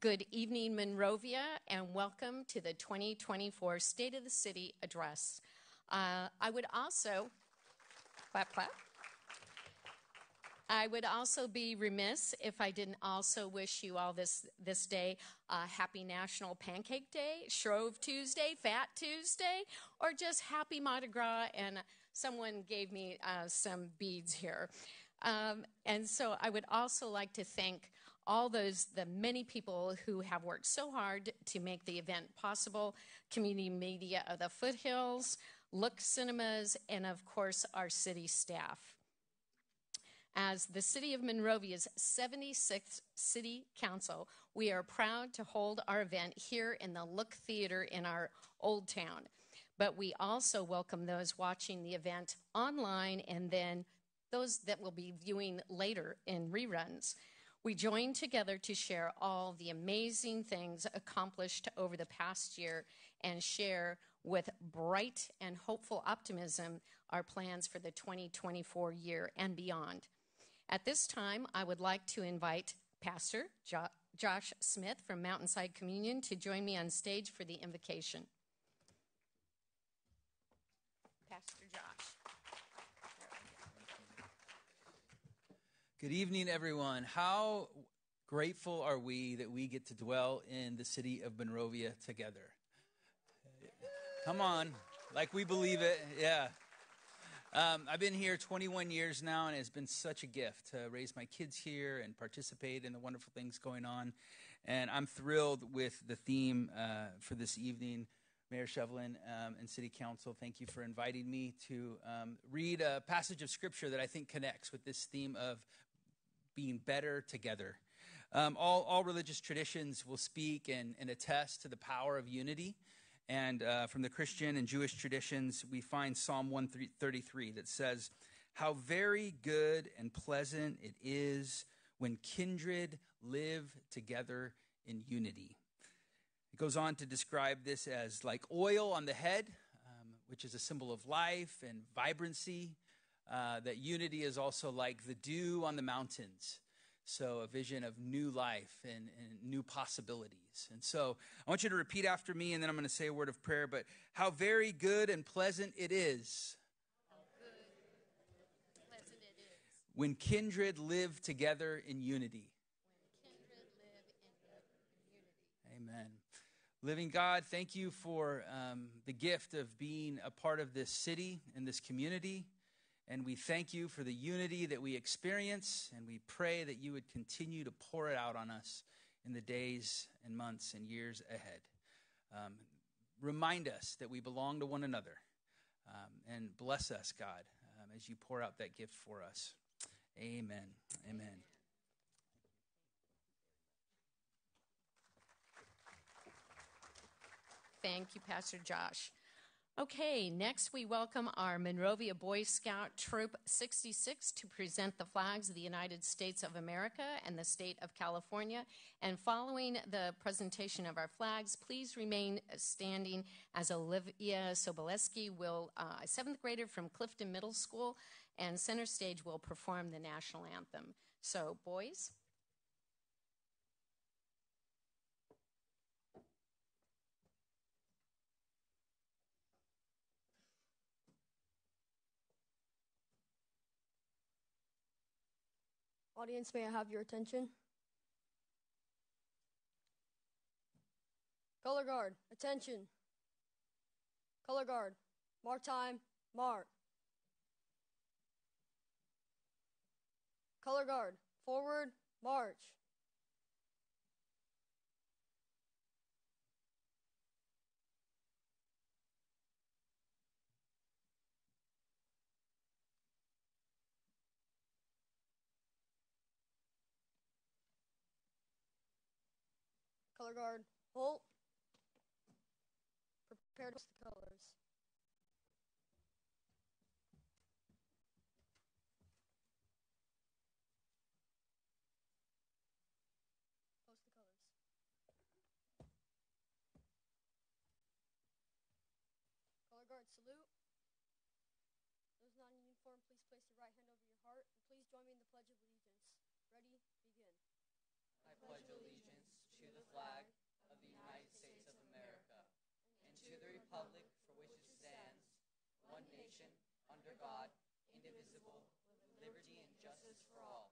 Good evening, Monrovia, and welcome to the 2024 State of the City Address. I would also, clap, clap. I would also be remiss if I didn't also wish you all this day happy National Pancake Day, Shrove Tuesday, Fat Tuesday, or just happy Mardi Gras, and someone gave me some beads here. And so I would also like to thank all the many people who have worked so hard to make the event possible, community media of the Foothills, LOOK Cinemas, and of course our city staff. As the City of Monrovia's 76th City Council, we are proud to hold our event here in the LOOK Theater in our Old Town. But we also welcome those watching the event online and then those that will be viewing later in reruns. We join together to share all the amazing things accomplished over the past year and share with bright and hopeful optimism our plans for the 2024 year and beyond. At this time, I would like to invite Pastor Josh Smith from Mountainside Communion to join me on stage for the invocation. Pastor Josh. Good evening, everyone. How grateful are we that we get to dwell in the city of Monrovia together? Come on, like we believe it, yeah. I've been here 21 years now, and it's been such a gift to raise my kids here and participate in the wonderful things going on. And I'm thrilled with the theme for this evening. Mayor Shevlin and City Council, thank you for inviting me to read a passage of Scripture that I think connects with this theme of being better together. All religious traditions will speak and attest to the power of unity. And from the Christian and Jewish traditions, we find Psalm 133 that says, "How very good and pleasant it is when kindred live together in unity." It goes on to describe this as like oil on the head, which is a symbol of life and vibrancy. That unity is also like the dew on the mountains. So a vision of new life and new possibilities. And so I want you to repeat after me, and then I'm going to say a word of prayer. But how very good and pleasant it is. How good and pleasant it is. When kindred live together in unity. When kindred live in unity. Amen. Living God, thank you for the gift of being a part of this city and this community. And we thank you for the unity that we experience, and we pray that you would continue to pour it out on us in the days and months and years ahead. Remind us that we belong to one another, and bless us, God, as you pour out that gift for us. Amen. Amen. Thank you, Pastor Josh. Okay, next we welcome our Monrovia Boy Scout Troop 66 to present the flags of the United States of America and the state of California. And following the presentation of our flags, please remain standing as Olivia Soboleski will, a 7th grader from Clifton Middle School, and center stage will perform the national anthem. So, boys. Audience, may I have your attention? Color guard, attention. Color guard, mark time, mark. Color guard, forward, march. Color guard, halt. Prepare to post the colors. Post the colors. Color guard, salute. Those not in uniform, please place your right hand over your heart. And please join me in the Pledge of Allegiance. Ready? Begin. I pledge allegiance to the flag of the United States of America, and to the republic for which it stands, one nation, under God, indivisible, with liberty and justice for all.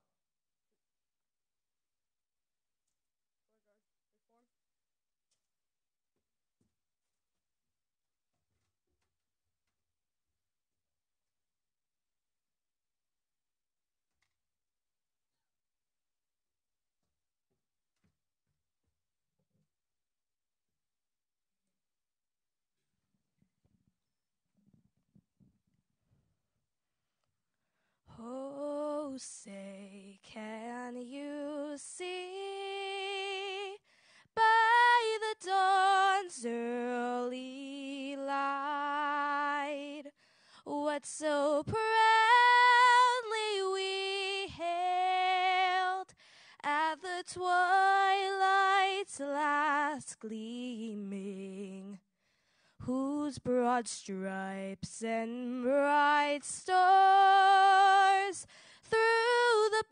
Oh, say, can you see by the dawn's early light what so proudly we hailed at the twilight's last gleaming, whose broad stripes and bright stars through the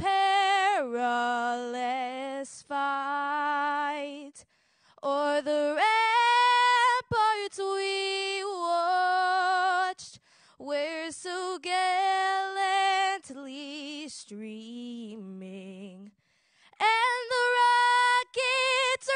perilous fight o'er the ramparts we watched, were so gallantly streaming, and the rockets'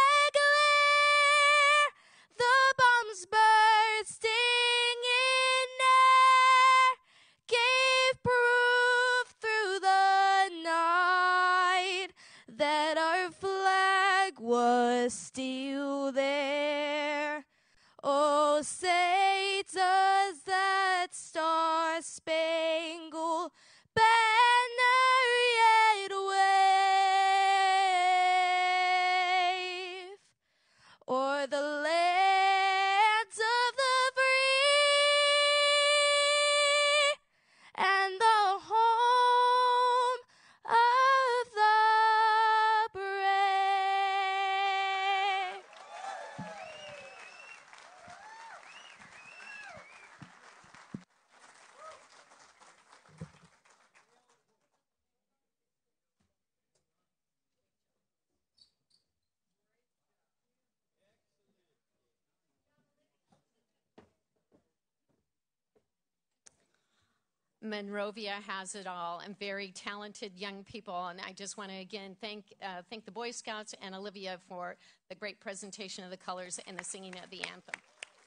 glare, the bombs bursting in air, gave proof through the night that our flag was still there. Oh, say, does that star-spangled banner yet wave o'er the lands of the free and the home of the brave? Monrovia has it all, and very talented young people. And I just want to again thank the Boy Scouts and Olivia for the great presentation of the colors and the singing of the anthem.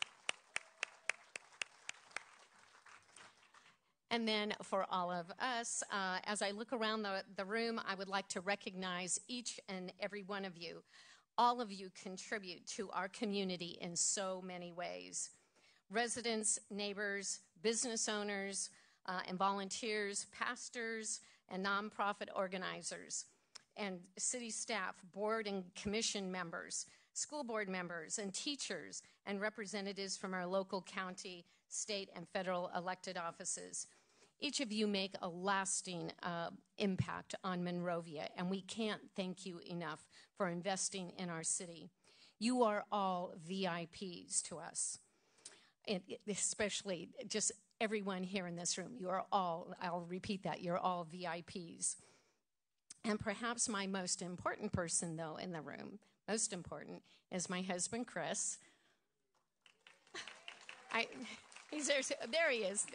And then for all of us, as I look around the room, I would like to recognize each and every one of you. All of you contribute to our community in so many ways. Residents, neighbors, business owners, and volunteers, pastors, and nonprofit organizers, and city staff, board and commission members, school board members, and teachers, and representatives from our local, county, state, and federal elected offices. Each of you make a lasting impact on Monrovia, and we can't thank you enough for investing in our city. You are all VIPs to us, and especially just everyone here in this room. You are all, I'll repeat that, you're all VIPs. And perhaps my most important person, though, in the room, most important, is my husband, Chris. There he is.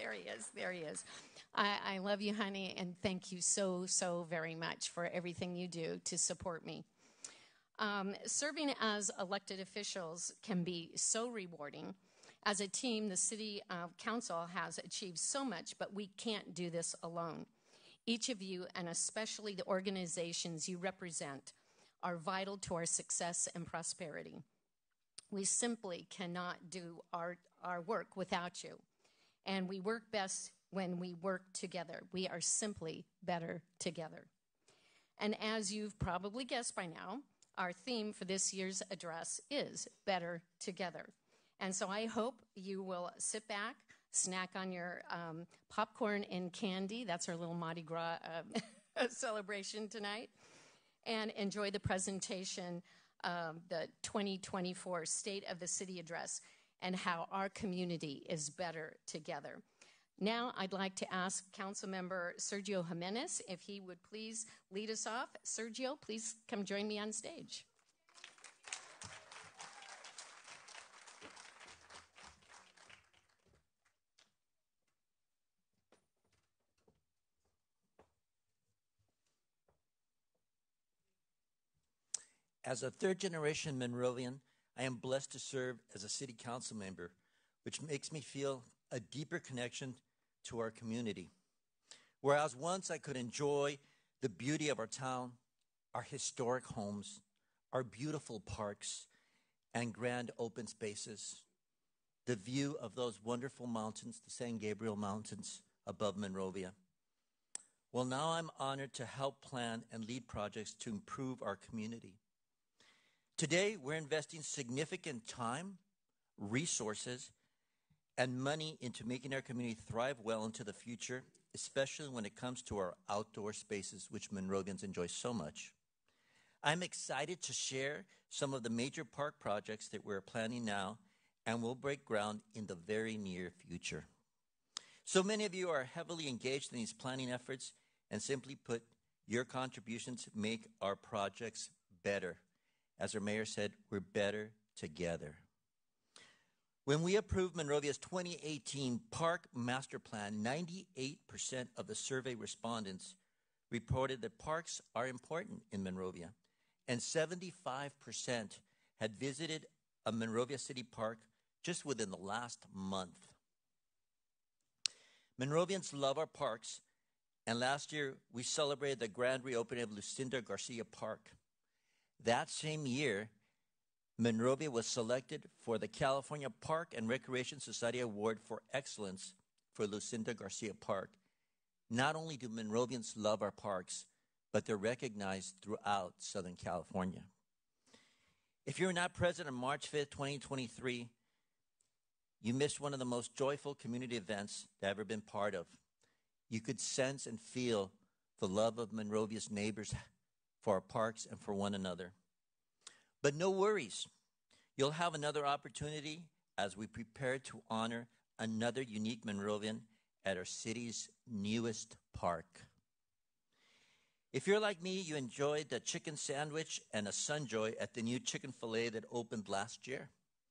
I love you, honey, and thank you so, so very much for everything you do to support me. Serving as elected officials can be so rewarding. As a team, the City Council has achieved so much, but we can't do this alone. Each of you, and especially the organizations you represent, are vital to our success and prosperity. We simply cannot do our work without you, and we work best when we work together. We are simply better together. And as you've probably guessed by now, our theme for this year's address is Better Together. And so I hope you will sit back, snack on your popcorn and candy. That's our little Mardi Gras celebration tonight. And enjoy the presentation of the 2024 State of the City Address and how our community is better together. Now I'd like to ask Councilmember Sergio Jimenez if he would please lead us off. Sergio, please come join me on stage. As a third-generation Monrovian, I am blessed to serve as a city council member, which makes me feel a deeper connection to our community. Whereas once I could enjoy the beauty of our town, our historic homes, our beautiful parks, and grand open spaces, the view of those wonderful mountains, the San Gabriel Mountains above Monrovia. Well, now I'm honored to help plan and lead projects to improve our community. Today, we're investing significant time, resources, and money into making our community thrive well into the future, especially when it comes to our outdoor spaces, which Monrovians enjoy so much. I'm excited to share some of the major park projects that we're planning now and will break ground in the very near future. So many of you are heavily engaged in these planning efforts, and simply put, your contributions make our projects better. As our mayor said, we're better together. When we approved Monrovia's 2018 Park Master Plan, 98% of the survey respondents reported that parks are important in Monrovia, and 75% had visited a Monrovia City Park just within the last month. Monrovians love our parks, and last year we celebrated the grand reopening of Lucinda Garcia Park. That same year, Monrovia was selected for the California Park and Recreation Society Award for Excellence for Lucinda Garcia Park. Not only do Monrovians love our parks, but they're recognized throughout Southern California. If you were not present on March 5th, 2023, you missed one of the most joyful community events that I've ever been part of. You could sense and feel the love of Monrovia's neighbors for our parks and for one another. But no worries. You'll have another opportunity as we prepare to honor another unique Monrovian at our city's newest park. If you're like me, you enjoyed the chicken sandwich and a Sunjoy at the new chicken filet that opened last year.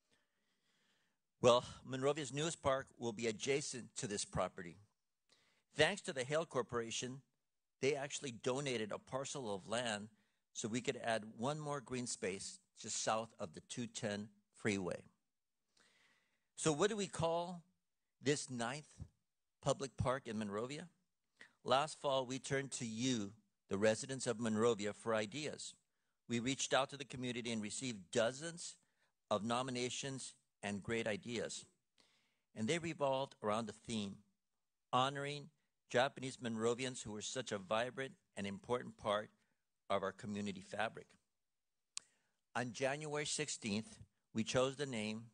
Well, Monrovia's newest park will be adjacent to this property. Thanks to the Hale Corporation, they actually donated a parcel of land so we could add one more green space just south of the 210 freeway. So what do we call this 9th public park in Monrovia? Last fall, we turned to you, the residents of Monrovia, for ideas. We reached out to the community and received dozens of nominations and great ideas. And they revolved around the theme, honoring Japanese Monrovians who were such a vibrant and important part of our community fabric. On January 16th, we chose the name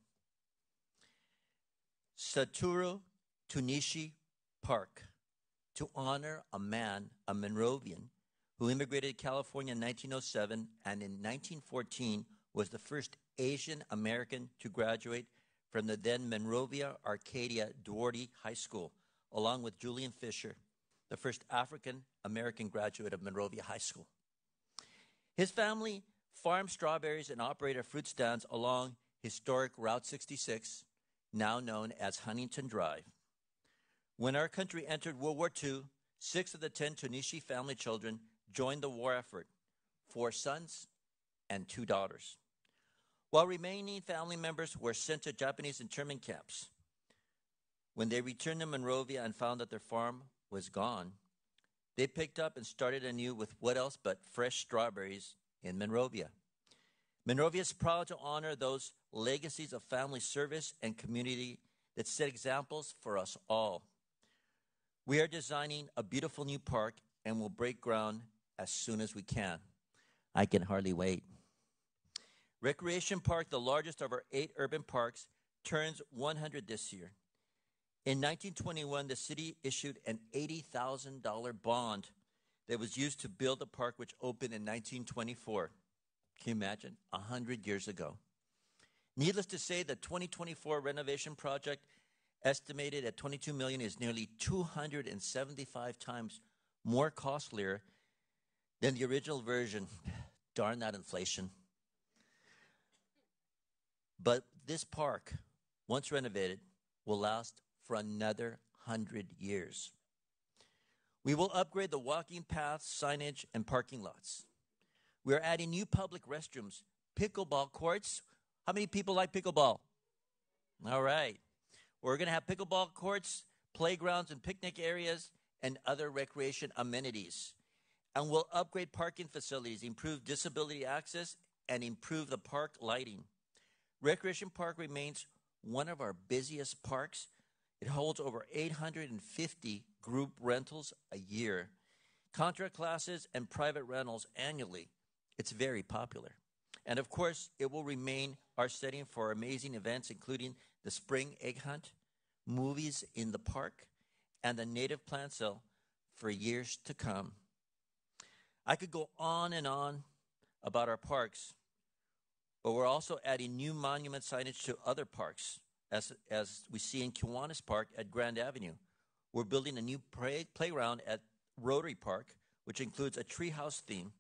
Satoru Tunishi Park to honor a man, a Monrovian, who immigrated to California in 1907 and in 1914 was the first Asian American to graduate from the then Monrovia Arcadia Duarte High School, along with Julian Fisher, the first African American graduate of Monrovia High School. His family farmed strawberries and operated fruit stands along historic Route 66, now known as Huntington Drive. When our country entered World War II, 6 of the 10 Tunishi family children joined the war effort, 4 sons and 2 daughters. While remaining family members were sent to Japanese internment camps. When they returned to Monrovia and found that their farm was gone, they picked up and started anew with what else but fresh strawberries in Monrovia. Monrovia is proud to honor those legacies of family service and community that set examples for us all. We are designing a beautiful new park and will break ground as soon as we can. I can hardly wait. Recreation Park, the largest of our 8 urban parks, turns 100 this year. In 1921, the city issued an $80,000 bond that was used to build the park, which opened in 1924. Can you imagine? 100 years ago. Needless to say, the 2024 renovation project, estimated at $22 million, is nearly 275 times more costlier than the original version. Darn that inflation. But this park, once renovated, will last for another 100 years. We will upgrade the walking paths, signage, and parking lots. We're adding new public restrooms, pickleball courts. How many people like pickleball? All right. We're going to have pickleball courts, playgrounds, and picnic areas, and other recreation amenities. And we'll upgrade parking facilities, improve disability access, and improve the park lighting. Recreation Park remains one of our busiest parks. It holds over 850 group rentals a year, contract classes, and private rentals annually. It's very popular. And of course, it will remain our setting for amazing events, including the spring egg hunt, movies in the park, and the native plant sale for years to come. I could go on and on about our parks, but we're also adding new monument signage to other parks, as we see in Kiwanis Park at Grand Avenue. We're building a new playground at Rotary Park, which includes a treehouse theme.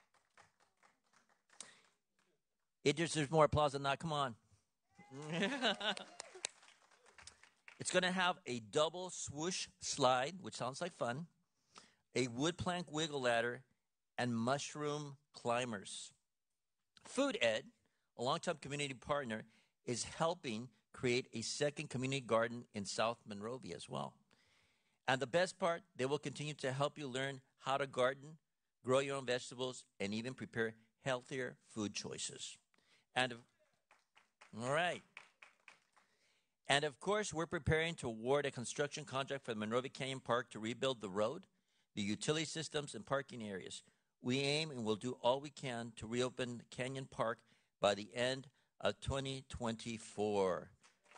It deserves more applause than that. Come on. It's going to have a double swoosh slide, which sounds like fun, a wood plank wiggle ladder, and mushroom climbers. Food Ed, a longtime community partner, is helping create a second community garden in South Monrovia as well. And the best part, they will continue to help you learn how to garden, grow your own vegetables, and even prepare healthier food choices. All right. And of course, we're preparing to award a construction contract for the Monrovia Canyon Park to rebuild the road, the utility systems, and parking areas. We aim and will do all we can to reopen Canyon Park by the end of 2024.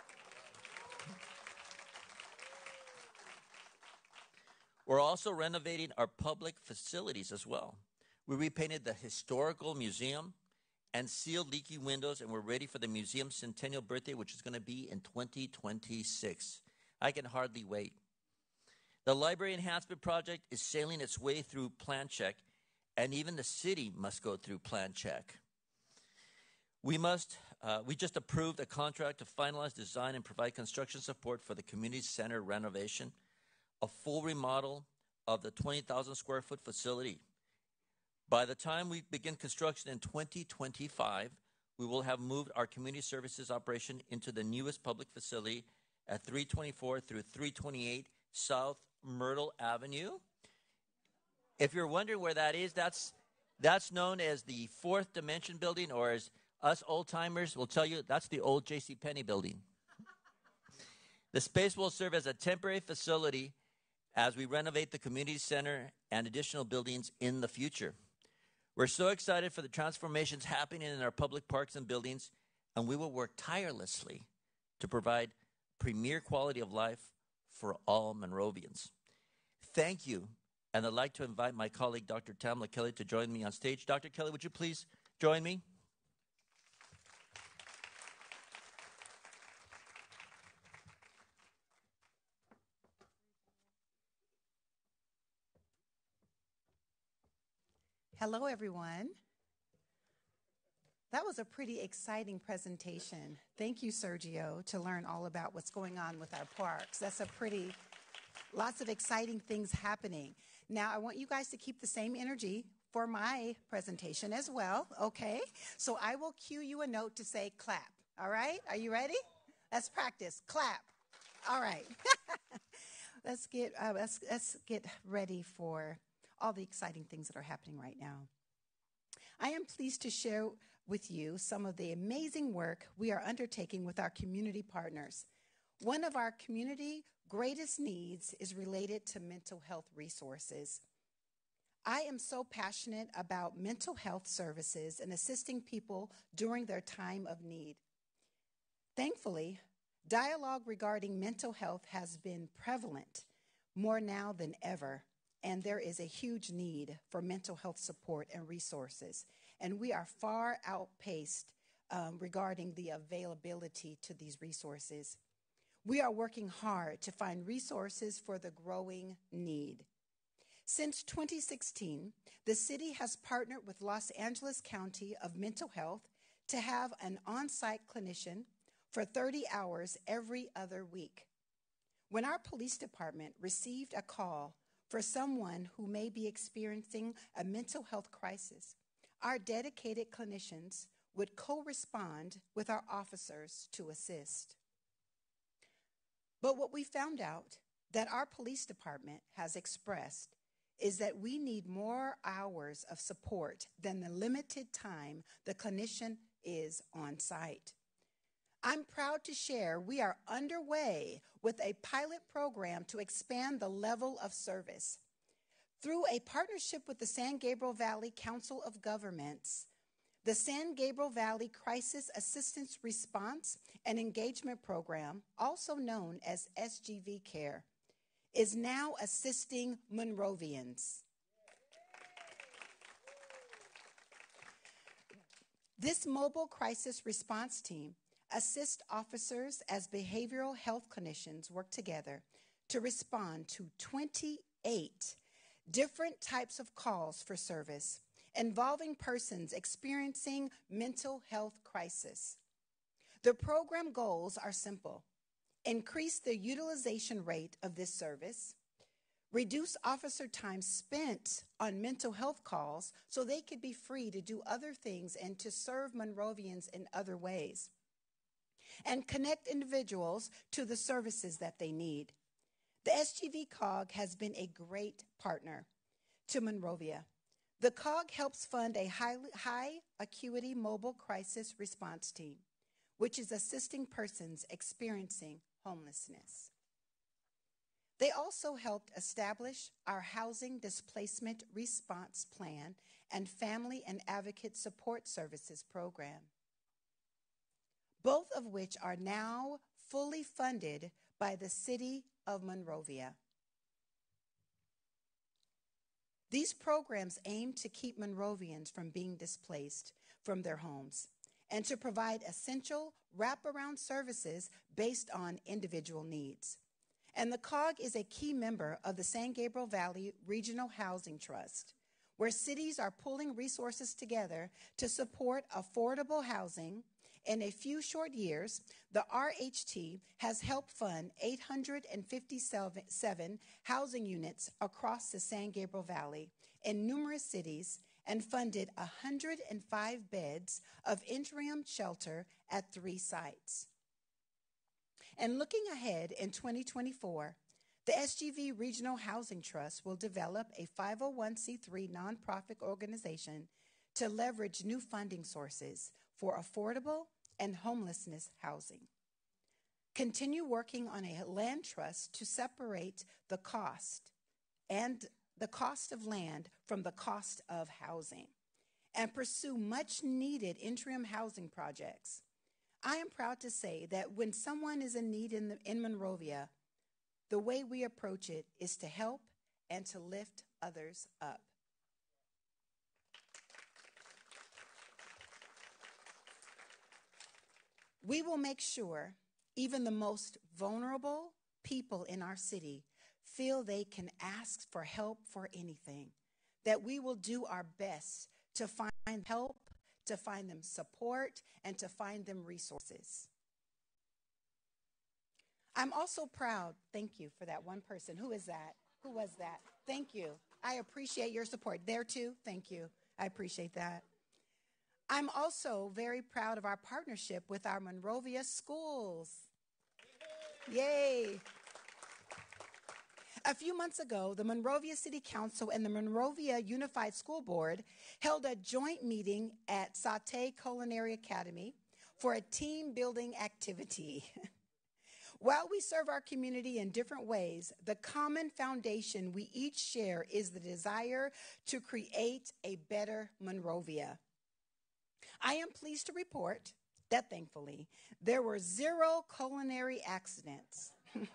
We're also renovating our public facilities as well. We repainted the Historical Museum and sealed leaky windows, and we're ready for the museum's centennial birthday, which is going to be in 2026. I can hardly wait. The Library Enhancement Project is sailing its way through plan check, and even the city must go through plan check. We just approved a contract to finalize design and provide construction support for the community center renovation, a full remodel of the 20,000 square foot facility. By the time we begin construction in 2025, we will have moved our community services operation into the newest public facility at 324 through 328 South Myrtle Avenue. If you're wondering where that is, that's known as the Fourth Dimension Building, or as us old-timers will tell you, that's the old JCPenney building. The space will serve as a temporary facility as we renovate the community center and additional buildings in the future. We're so excited for the transformations happening in our public parks and buildings, and we will work tirelessly to provide premier quality of life for all Monrovians. Thank you, and I'd like to invite my colleague, Dr. Tamla Kelly, to join me on stage. Dr. Kelly, would you please join me? Hello, everyone. That was a pretty exciting presentation. Thank you, Sergio, to learn all about what's going on with our parks. That's lots of exciting things happening. Now, I want you guys to keep the same energy for my presentation as well, okay? So I will cue you a note to say clap, all right? Are you ready? Let's practice. Clap. All right. Let's get ready for all the exciting things that are happening right now. I am pleased to share with you some of the amazing work we are undertaking with our community partners. One of our community greatest needs is related to mental health resources. I am so passionate about mental health services and assisting people during their time of need. Thankfully, dialogue regarding mental health has been prevalent more now than ever. And there is a huge need for mental health support and resources. And we are far outpaced regarding the availability to these resources. We are working hard to find resources for the growing need. Since 2016, the city has partnered with Los Angeles County of Mental Health to have an on-site clinician for 30 hours every other week. When our police department received a call for someone who may be experiencing a mental health crisis, our dedicated clinicians would co-respond with our officers to assist. But what we found out that our police department has expressed is that we need more hours of support than the limited time the clinician is on site. I'm proud to share we are underway with a pilot program to expand the level of service. Through a partnership with the San Gabriel Valley Council of Governments, the San Gabriel Valley Crisis Assistance Response and Engagement Program, also known as SGV Care, is now assisting Monrovians. This mobile crisis response team assists officers as behavioral health clinicians work together to respond to 28 different types of calls for service involving persons experiencing mental health crisis. The program goals are simple: increase the utilization rate of this service, reduce officer time spent on mental health calls so they could be free to do other things and to serve Monrovians in other ways, and connect individuals to the services that they need. The SGV COG has been a great partner to Monrovia. The COG helps fund a high acuity mobile crisis response team, which is assisting persons experiencing homelessness. They also helped establish our Housing Displacement Response Plan and Family and Advocate Support Services program, both of which are now fully funded by the City of Monrovia. These programs aim to keep Monrovians from being displaced from their homes and to provide essential wraparound services based on individual needs. And the COG is a key member of the San Gabriel Valley Regional Housing Trust, where cities are pulling resources together to support affordable housing. In a few short years, the RHT has helped fund 857 housing units across the San Gabriel Valley in numerous cities and funded 105 beds of interim shelter at 3 sites. And looking ahead in 2024, the SGV Regional Housing Trust will develop a 501c3 nonprofit organization to leverage new funding sources for affordable and homelessness housing. Continue working on a land trust to separate the cost of land from the cost of housing, and pursue much needed interim housing projects. I am proud to say that when someone is in need in Monrovia, the way we approach it is to help and to lift others up. We will make sure even the most vulnerable people in our city feel they can ask for help for anything, that we will do our best to find help, to find them support, and to find them resources. I'm also proud, thank you for that one person. Who is that? Who was that? Thank you. I appreciate your support. There too, thank you. I appreciate that. I'm also very proud of our partnership with our Monrovia schools. Yay. A few months ago, the Monrovia City Council and the Monrovia Unified School Board held a joint meeting at Sauté Culinary Academy for a team building activity. While we serve our community in different ways, the common foundation we each share is the desire to create a better Monrovia. I am pleased to report that, thankfully, there were 0 culinary accidents.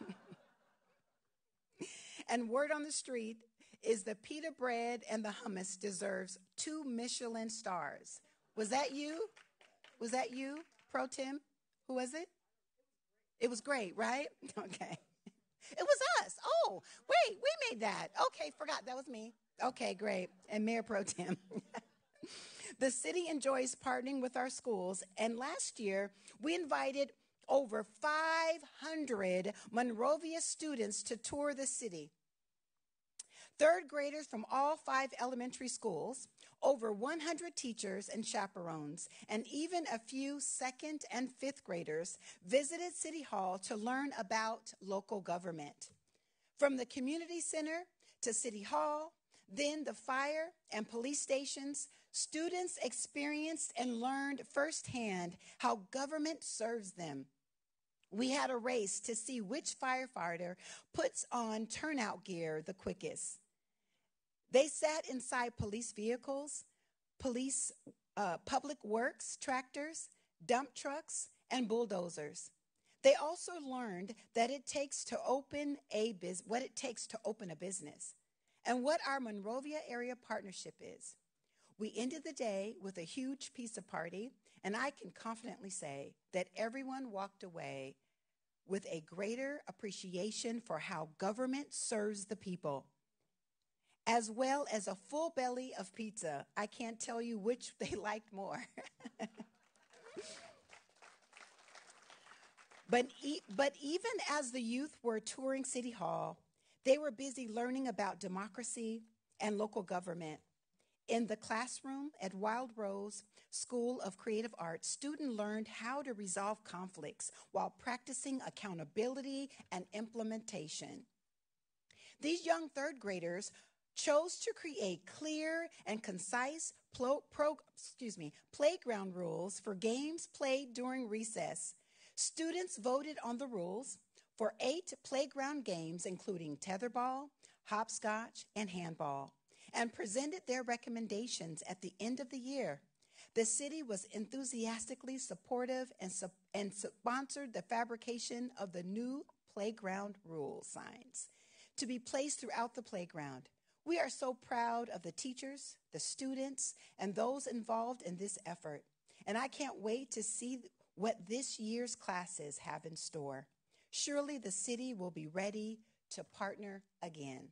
And word on the street is the pita bread and the hummus deserves 2 Michelin stars. Was that you? Was that you, Pro Tim? Who was it? It was great, right? Okay. It was us. Oh, wait, we made that. Okay, forgot. That was me. Okay, great. And Mayor Pro Tem. The city enjoys partnering with our schools, and last year we invited over 500 Monrovia students to tour the city. Third graders from all 5 elementary schools, over 100 teachers and chaperones, and even a few second and fifth graders visited City Hall to learn about local government. From the community center to City Hall, then the fire and police stations, students experienced and learned firsthand how government serves them. We had a race to see which firefighter puts on turnout gear the quickest. They sat inside police vehicles, public works tractors, dump trucks, and bulldozers. They also learned that what it takes to open a business, and what our Monrovia area partnership is. We ended the day with a huge pizza party, and I can confidently say that everyone walked away with a greater appreciation for how government serves the people, as well as a full belly of pizza. I can't tell you which they liked more. But even as the youth were touring City Hall, they were busy learning about democracy and local government. In the classroom at Wild Rose School of Creative Arts, students learned how to resolve conflicts while practicing accountability and implementation. These young third graders chose to create clear and concise playground rules for games played during recess. Students voted on the rules for 8 playground games, including tetherball, hopscotch, and handball, and presented their recommendations at the end of the year. The city was enthusiastically supportive and sponsored the fabrication of the new playground rule signs to be placed throughout the playground. We are so proud of the teachers, the students, and those involved in this effort, and I can't wait to see what this year's classes have in store. Surely the city will be ready to partner again.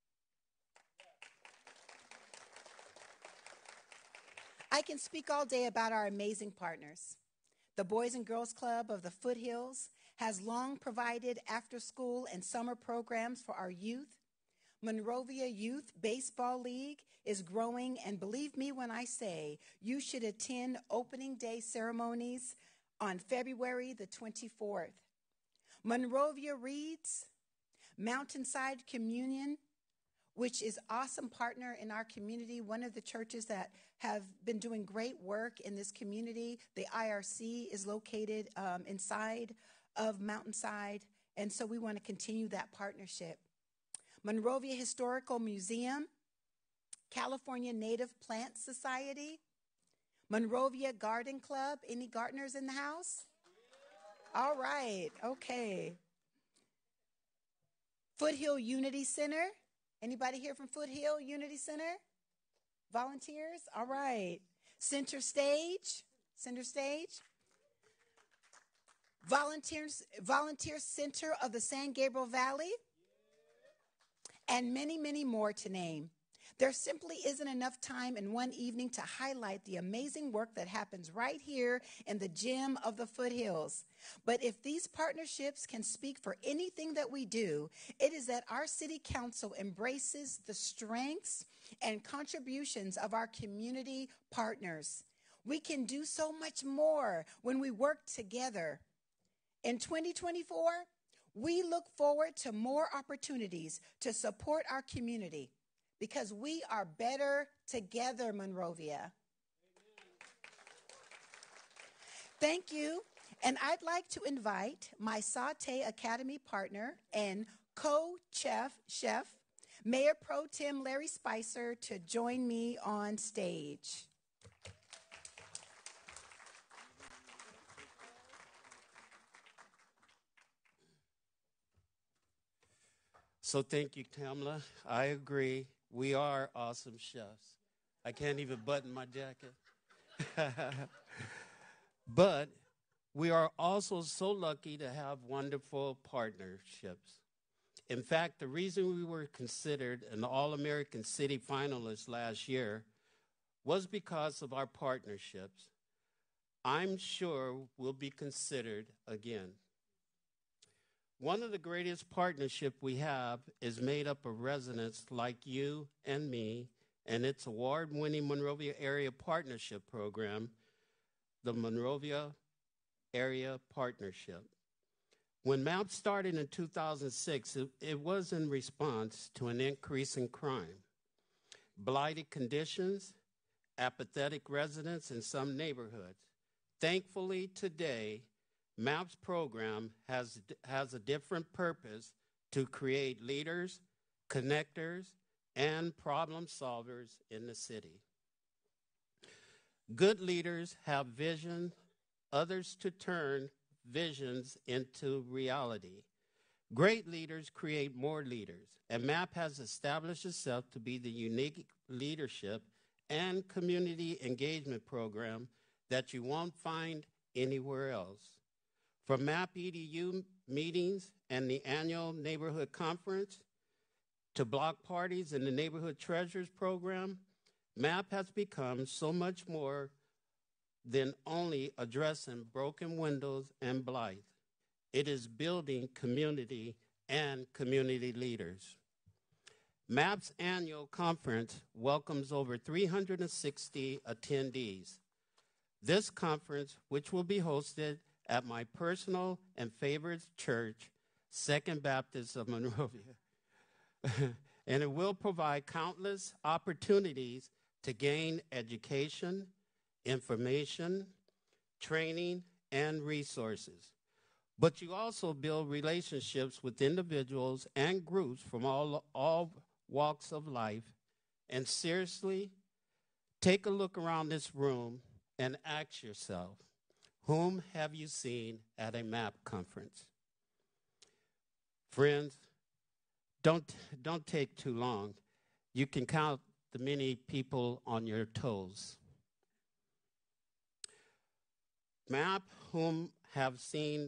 I can speak all day about our amazing partners. The Boys and Girls Club of the Foothills has long provided after-school and summer programs for our youth. Monrovia Youth Baseball League is growing, and believe me when I say you should attend opening day ceremonies on February the 24th. Monrovia Reads, Mountainside Communion, which is an awesome partner in our community, one of the churches that have been doing great work in this community. The IRC is located inside of Mountainside, and so we want to continue that partnership. Monrovia Historical Museum, California Native Plant Society, Monrovia Garden Club. Any gardeners in the house? All right, okay. Foothill Unity Center. Anybody here from Foothill Unity Center? Volunteers? All right. Center Stage. Volunteer Center of the San Gabriel Valley. And many, many more to name. There simply isn't enough time in one evening to highlight the amazing work that happens right here in the gem of the Foothills. But if these partnerships can speak for anything that we do, it is that our city council embraces the strengths and contributions of our community partners. We can do so much more when we work together. In 2024, we look forward to more opportunities to support our community, because we are better together, Monrovia. Thank you. And I'd like to invite my Saute Academy partner and co-chef, Mayor Pro Tem Larry Spicer, to join me on stage. So thank you, Tamla. I agree. We are awesome chefs. I can't even button my jacket. But we are also so lucky to have wonderful partnerships. In fact, the reason we were considered an All-American City finalist last year was because of our partnerships. I'm sure we'll be considered again. One of the greatest partnerships we have is made up of residents like you and me, and its award-winning Monrovia Area Partnership Program, the Monrovia Area Partnership. When MAP started in 2006, it was in response to an increase in crime, blighted conditions, apathetic residents in some neighborhoods. Thankfully, today, MAP's program has a different purpose to create leaders, connectors, and problem solvers in the city. Good leaders have vision, others to turn visions into reality. Great leaders create more leaders, and MAP has established itself to be the unique leadership and community engagement program that you won't find anywhere else. From MAP EDU meetings and the annual neighborhood conference to block parties and the Neighborhood Treasures program, MAP has become so much more than only addressing broken windows and blight. It is building community and community leaders. MAP's annual conference welcomes over 360 attendees. This conference, which will be hosted at my personal and favorite church, Second Baptist of Monrovia, and it will provide countless opportunities to gain education, information, training, and resources. But you also build relationships with individuals and groups from all walks of life. And seriously, take a look around this room and ask yourself, whom have you seen at a MAP conference? Friends, don't take too long. You can count the many people on your toes. MAP, whom have seen,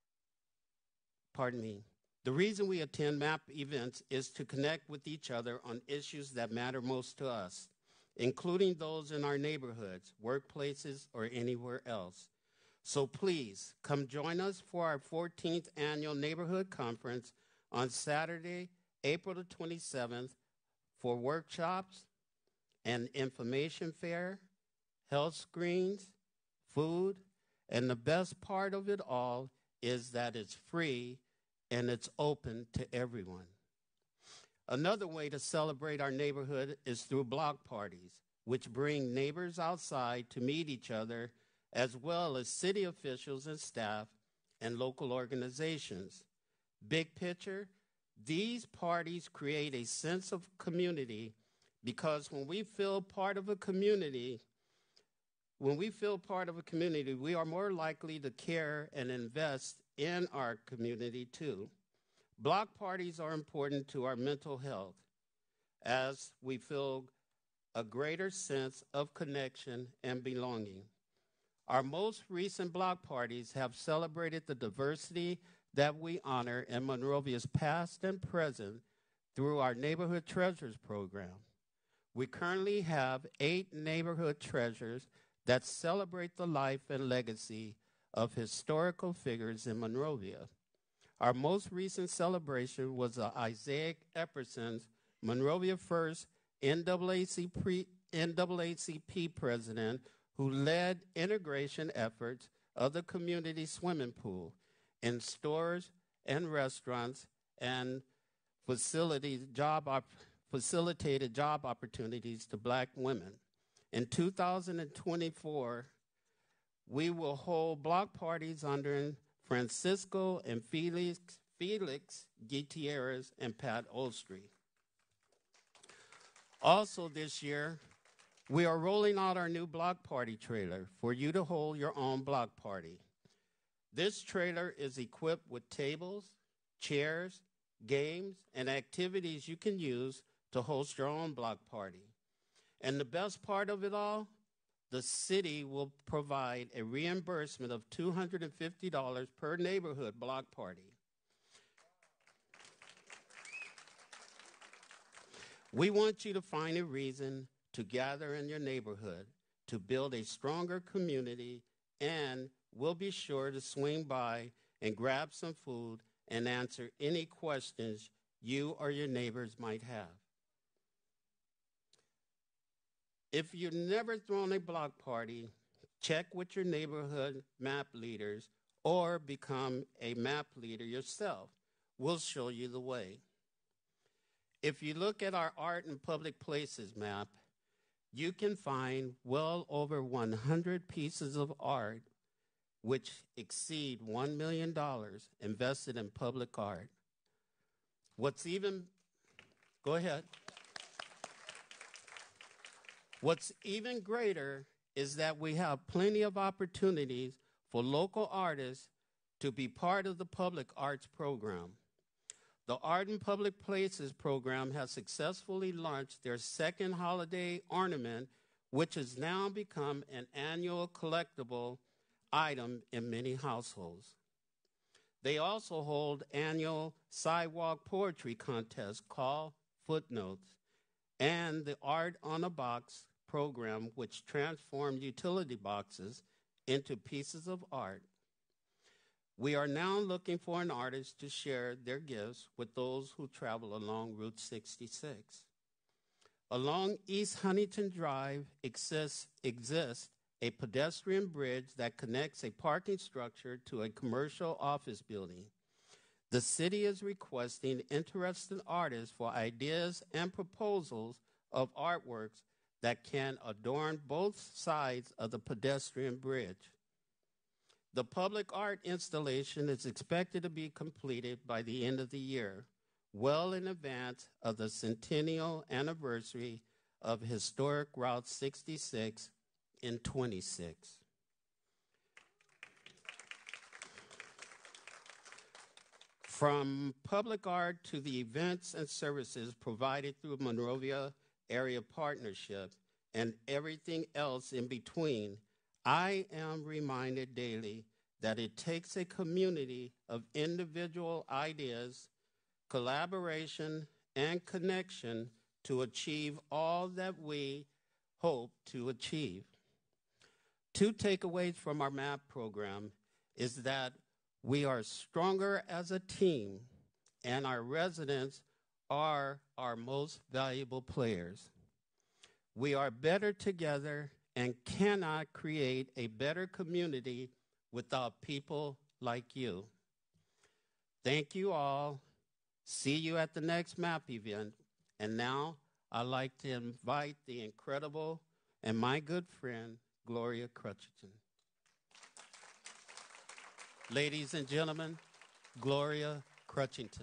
the reason we attend MAP events is to connect with each other on issues that matter most to us, including those in our neighborhoods, workplaces, or anywhere else. So please, come join us for our 14th Annual Neighborhood Conference on Saturday, April the 27th, for workshops, an information fair, health screens, food, and the best part of it all is that it's free and it's open to everyone. Another way to celebrate our neighborhood is through block parties, which bring neighbors outside to meet each other, as well as city officials and staff and local organizations. Big picture, these parties create a sense of community because when we feel part of a community, we are more likely to care and invest in our community too. Block parties are important to our mental health as we feel a greater sense of connection and belonging. Our most recent block parties have celebrated the diversity that we honor in Monrovia's past and present through our Neighborhood Treasures program. We currently have 8 Neighborhood Treasures that celebrate the life and legacy of historical figures in Monrovia. Our most recent celebration was Isaiah Epperson's Monrovia First NAACP president, who led integration efforts of the community swimming pool in stores and restaurants and facilitated job opportunities to Black women. In 2024, we will hold block parties under Francisco and Felix Gutierrez and Pat Olstree. Also this year, we are rolling out our new block party trailer for you to hold your own block party. This trailer is equipped with tables, chairs, games, and activities you can use to host your own block party. And the best part of it all, the city will provide a reimbursement of $250 per neighborhood block party. We want you to find a reason to gather in your neighborhood to build a stronger community, and we'll be sure to swing by and grab some food and answer any questions you or your neighbors might have. If you've never thrown a block party, check with your neighborhood map leaders or become a map leader yourself. We'll show you the way. If you look at our art and public places map, you can find well over 100 pieces of art which exceed $1 million invested in public art. Go ahead. What's even greater is that we have plenty of opportunities for local artists to be part of the public arts program. The Art in Public Places program has successfully launched their second holiday ornament, which has now become an annual collectible item in many households. They also hold annual sidewalk poetry contests called Footnotes, and the Art on a Box program, which transformed utility boxes into pieces of art. We are now looking for an artist to share their gifts with those who travel along Route 66. Along East Huntington Drive exists a pedestrian bridge that connects a parking structure to a commercial office building. The city is requesting interested artists for ideas and proposals of artworks that can adorn both sides of the pedestrian bridge. The public art installation is expected to be completed by the end of the year, well in advance of the centennial anniversary of historic Route 66 in 26. From public art to the events and services provided through Monrovia Area Partnership and everything else in between, I am reminded daily that it takes a community of individual ideas, collaboration, and connection to achieve all that we hope to achieve. Two takeaways from our MAP program is that we are stronger as a team, and our residents are our most valuable players. We are better together and cannot create a better community without people like you. Thank you all. See you at the next MAP event. And now I'd like to invite the incredible and my good friend, Gloria Crutchington. Ladies and gentlemen, Gloria Crutchington.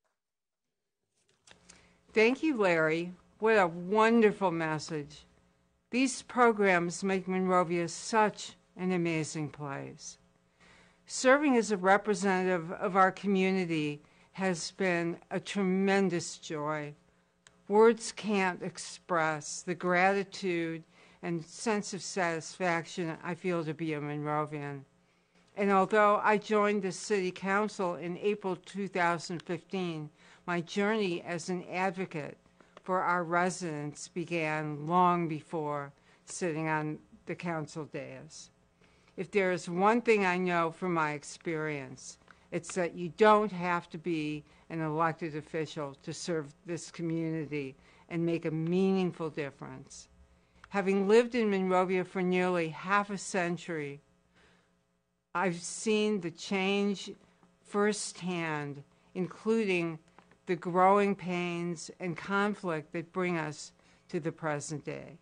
Thank you, Larry. What a wonderful message. These programs make Monrovia such an amazing place. Serving as a representative of our community has been a tremendous joy. Words can't express the gratitude and sense of satisfaction I feel to be a Monrovian. And although I joined the City Council in April 2015, my journey as an advocate for our residents began long before sitting on the council dais. If there is one thing I know from my experience, it's that you don't have to be an elected official to serve this community and make a meaningful difference. Having lived in Monrovia for nearly half a century, I've seen the change firsthand, including the growing pains and conflict that bring us to the present day.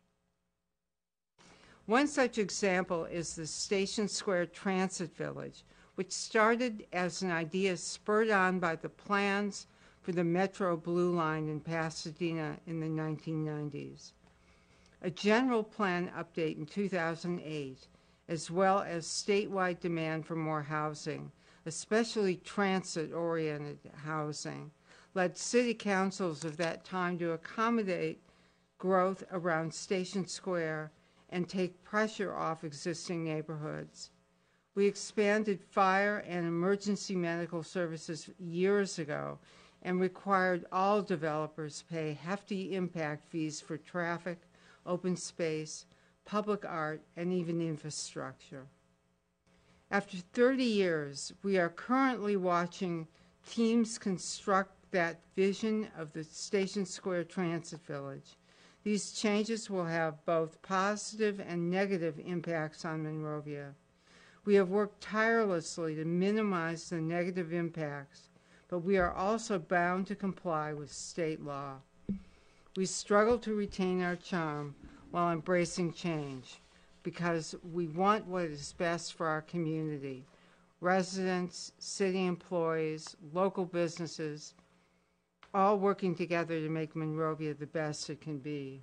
One such example is the Station Square Transit Village, which started as an idea spurred on by the plans for the Metro Blue Line in Pasadena in the 1990s. A general plan update in 2008, as well as statewide demand for more housing, especially transit-oriented housing, led city councils of that time to accommodate growth around Station Square and take pressure off existing neighborhoods. We expanded fire and emergency medical services years ago and required all developers pay hefty impact fees for traffic, open space, public art, and even infrastructure. After 30 years, we are currently watching teams construct that vision of the Station Square Transit Village. These changes will have both positive and negative impacts on Monrovia. We have worked tirelessly to minimize the negative impacts, but we are also bound to comply with state law. We struggle to retain our charm while embracing change because we want what is best for our community, residents, city employees, local businesses, all working together to make Monrovia the best it can be.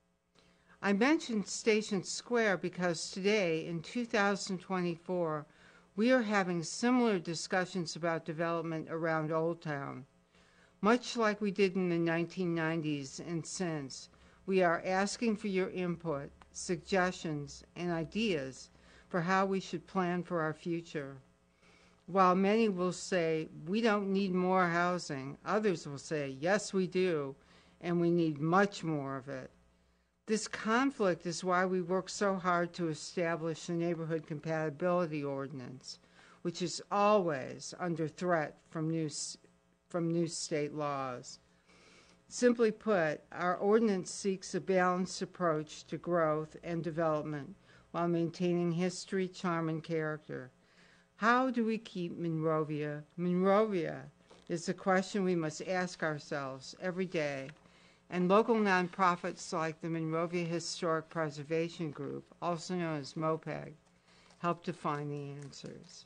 I mentioned Station Square because today, in 2024, we are having similar discussions about development around Old Town. Much like we did in the 1990s and since, we are asking for your input, suggestions, and ideas for how we should plan for our future. While many will say, we don't need more housing, others will say, yes, we do, and we need much more of it. This conflict is why we work so hard to establish the Neighborhood Compatibility Ordinance, which is always under threat from new state laws. Simply put, our ordinance seeks a balanced approach to growth and development while maintaining history, charm, and character. How do we keep Monrovia? Monrovia is the question we must ask ourselves every day, and local nonprofits like the Monrovia Historic Preservation Group, also known as MOPEG, help to find the answers.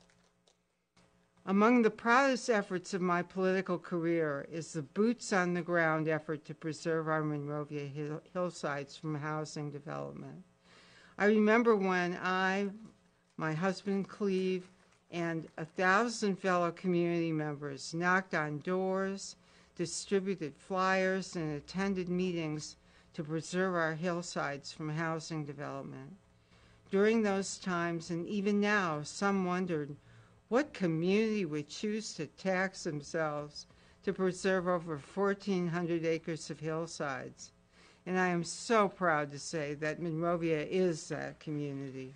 Among the proudest efforts of my political career is the boots-on-the-ground effort to preserve our Monrovia hillsides from housing development. I remember when I, my husband Cleve, and 1,000 fellow community members knocked on doors, distributed flyers, and attended meetings to preserve our hillsides from housing development. During those times, and even now, some wondered what community would choose to tax themselves to preserve over 1,400 acres of hillsides. And I am so proud to say that Monrovia is that community.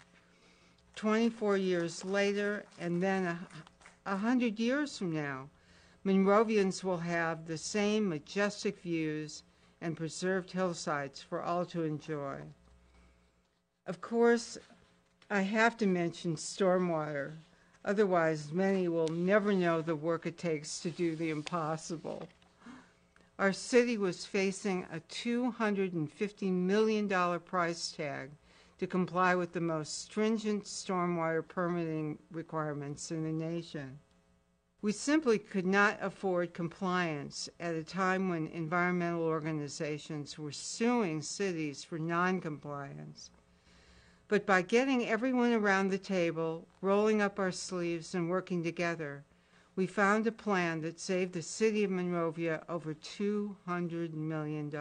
24 years later, and then 100 years from now, Monrovians will have the same majestic views and preserved hillsides for all to enjoy. Of course, I have to mention stormwater. Otherwise, many will never know the work it takes to do the impossible. Our city was facing a $250 million price tag to comply with the most stringent stormwater permitting requirements in the nation. We simply could not afford compliance at a time when environmental organizations were suing cities for non-compliance. But by getting everyone around the table, rolling up our sleeves, and working together, we found a plan that saved the city of Monrovia over $200 million.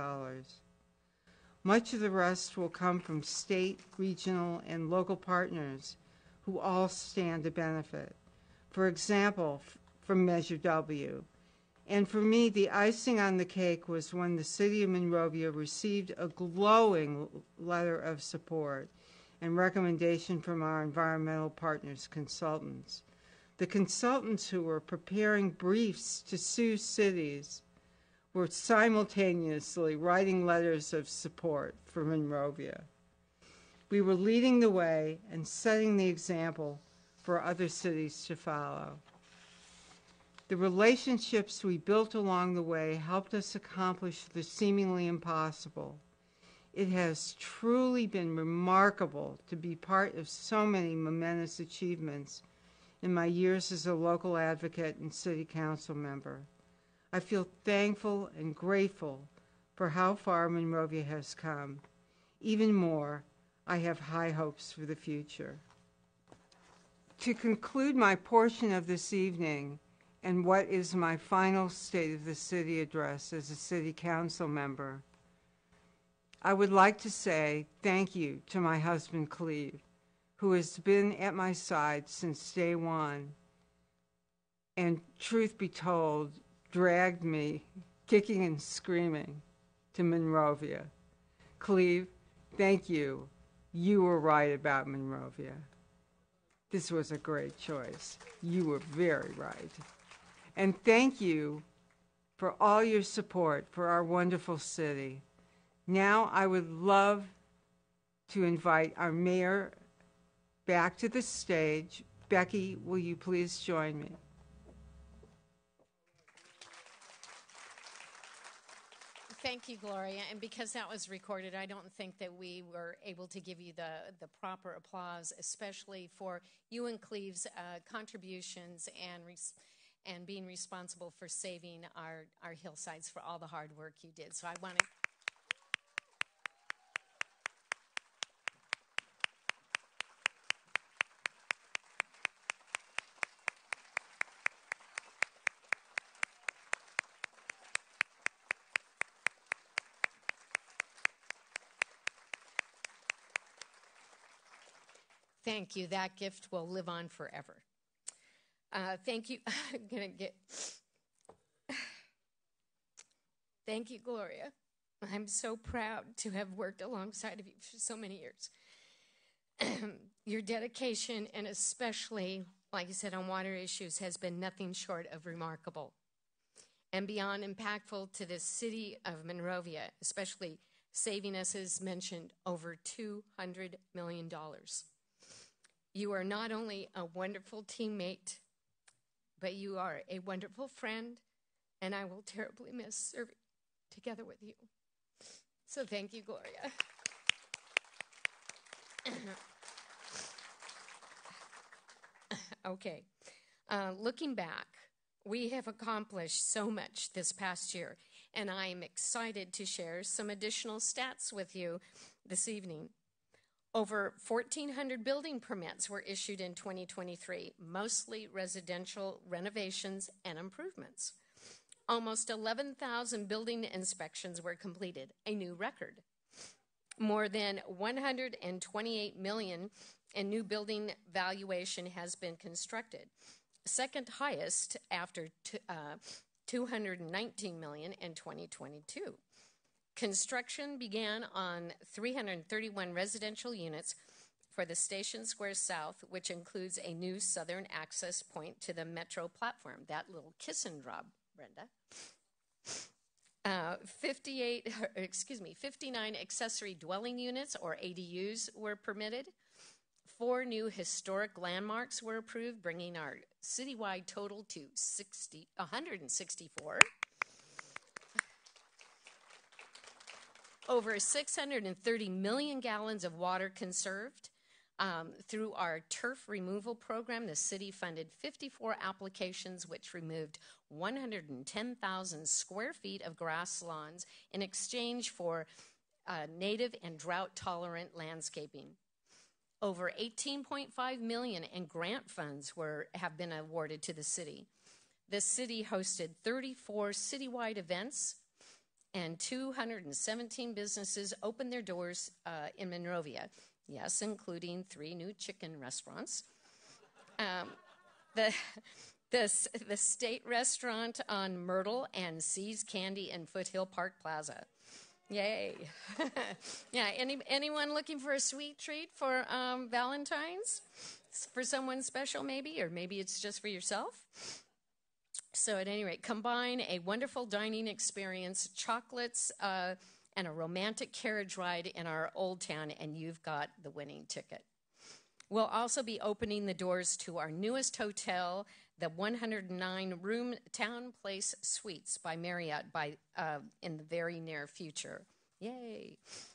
Much of the rest will come from state, regional, and local partners who all stand to benefit. For example, from Measure W. And for me, the icing on the cake was when the city of Monrovia received a glowing letter of support and recommendation from our environmental partners consultants. The consultants who were preparing briefs to sue cities were simultaneously writing letters of support for Monrovia. We were leading the way and setting the example for other cities to follow. The relationships we built along the way helped us accomplish the seemingly impossible. It has truly been remarkable to be part of so many momentous achievements in my years as a local advocate and city council member. I feel thankful and grateful for how far Monrovia has come. Even more, I have high hopes for the future. To conclude my portion of this evening, and what is my final State of the City address as a city council member, I would like to say thank you to my husband, Cleve, who has been at my side since day one, and truth be told, dragged me, kicking and screaming, to Monrovia. Cleve, thank you. You were right about Monrovia. This was a great choice. You were very right. And thank you for all your support for our wonderful city. Now I would love to invite our mayor back to the stage. Becky, will you please join me? Thank you, Gloria. And because that was recorded, I don't think that we were able to give you the proper applause, especially for you and Cleve's contributions and being responsible for saving our hillsides, for all the hard work you did. So I want to... Thank you. That gift will live on forever. Thank you. I'm going to get... Thank you, Gloria. I'm so proud to have worked alongside of you for so many years. Your dedication, and especially, like I said, on water issues, has been nothing short of remarkable and beyond impactful to the city of Monrovia, especially saving us, as mentioned, over $200 million. You are not only a wonderful teammate, but you are a wonderful friend, and I will terribly miss serving together with you. So thank you, Gloria. Okay. Looking back, we have accomplished so much this past year, and I am excited to share some additional stats with you this evening. Over 1,400 building permits were issued in 2023, mostly residential renovations and improvements. Almost 11,000 building inspections were completed, a new record. More than $128 million in new building valuation has been constructed, second highest after $219 million in 2022. Construction began on 331 residential units for the Station Square South, which includes a new southern access point to the metro platform. That little kiss and drop, Brenda. 59 accessory dwelling units, or ADUs, were permitted. 4 new historic landmarks were approved, bringing our citywide total to 164. Over 630 million gallons of water conserved. Through our turf removal program, the city funded 54 applications, which removed 110,000 square feet of grass lawns in exchange for native and drought-tolerant landscaping. Over $18.5 million in grant funds have been awarded to the city. The city hosted 34 citywide events, and 217 businesses opened their doors in Monrovia. Yes, including 3 new chicken restaurants. The State Restaurant on Myrtle and Seas Candy in Foothill Park Plaza. Yay. Yeah, anyone looking for a sweet treat for Valentine's? For someone special maybe, or maybe it's just for yourself? So at any rate, combine a wonderful dining experience, chocolates, and a romantic carriage ride in our old town, and you've got the winning ticket. We'll also be opening the doors to our newest hotel, the 109-room Town Place Suites by Marriott in the very near future. Yay.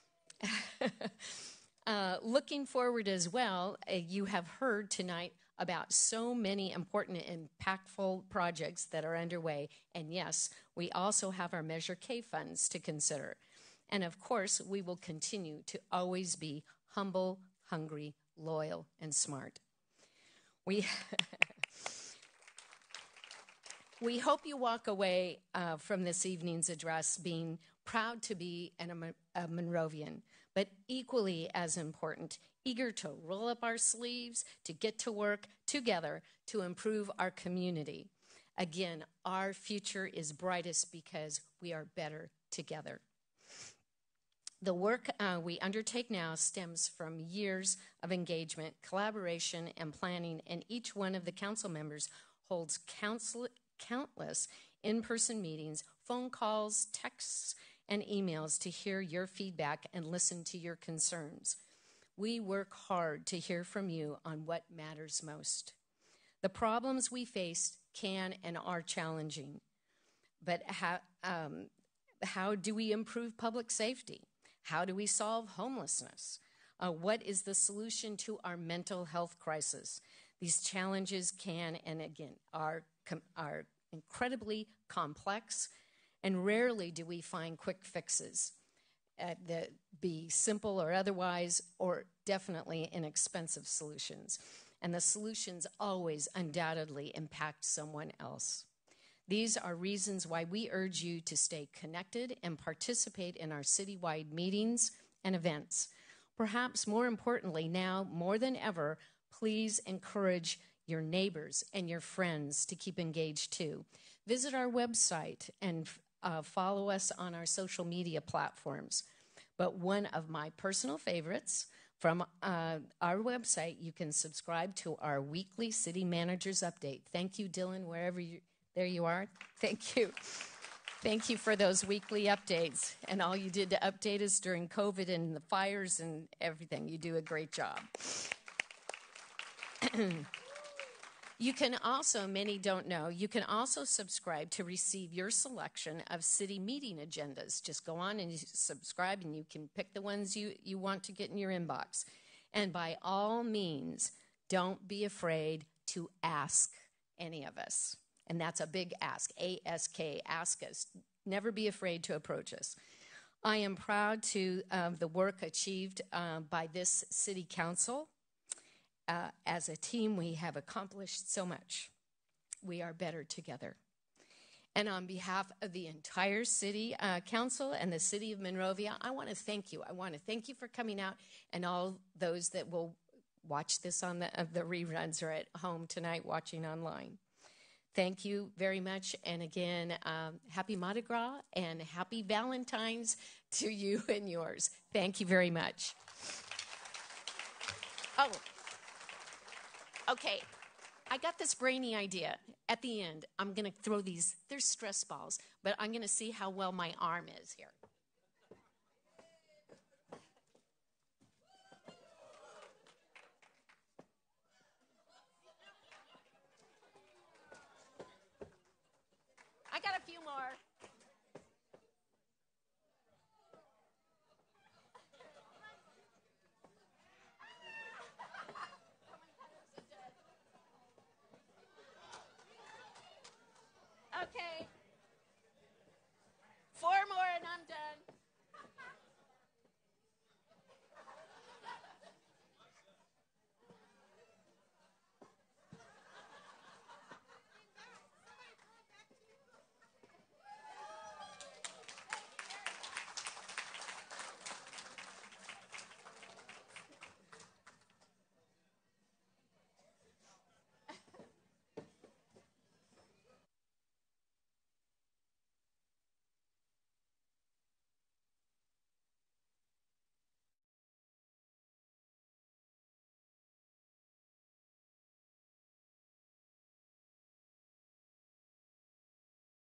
Looking forward as well, you have heard tonight about so many important and impactful projects that are underway. And yes, we also have our Measure K funds to consider. And of course, we will continue to always be humble, hungry, loyal, and smart. We hope you walk away from this evening's address being proud to be a Monrovian, but equally as important, eager to roll up our sleeves, to get to work together to improve our community. Again, our future is brightest because we are better together. The work we undertake now stems from years of engagement, collaboration, and planning, and each one of the council members holds countless in-person meetings, phone calls, texts, and emails to hear your feedback and listen to your concerns. We work hard to hear from you on what matters most. The problems we face can and are challenging, but how do we improve public safety? How do we solve homelessness? What is the solution to our mental health crisis? These challenges can and again are incredibly complex, and rarely do we find quick fixes that be simple or otherwise, or definitely inexpensive solutions. And the solutions always undoubtedly impact someone else. These are reasons why we urge you to stay connected and participate in our citywide meetings and events. Perhaps more importantly, now more than ever, please encourage your neighbors and your friends to keep engaged too. Visit our website and follow us on our social media platforms. But one of my personal favorites from our website, you can subscribe to our weekly City Managers Update. Thank you, Dylan, there you are. Thank you. Thank you for those weekly updates and all you did to update us during COVID and the fires and everything. You do a great job. You can also, many don't know, you can also subscribe to receive your selection of city meeting agendas. Just go on and you subscribe and you can pick the ones you want to get in your inbox. And by all means, don't be afraid to ask any of us. And that's a big ask, A-S-K, ask us. Never be afraid to approach us. I am proud to the work achieved by this city council. As a team, we have accomplished so much. We are better together. And on behalf of the entire city council and the city of Monrovia, I want to thank you. I want to thank you for coming out, and all those that will watch this on the reruns or at home tonight watching online. Thank you very much. And again, happy Mardi Gras and happy Valentine's to you and yours. Thank you very much. Oh, okay. I got this brainy idea. At the end, I'm going to throw these, they're stress balls, but I'm going to see how well my arm is here. I got a few more. Okay.